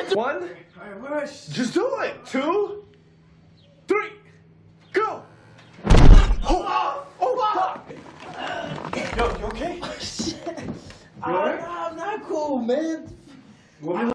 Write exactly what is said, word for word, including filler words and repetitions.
One. Just do it. Two. Three. Go. Oh, oh, fuck. Yo, you okay? Oh, shit. You alright? I'm not cool, man. What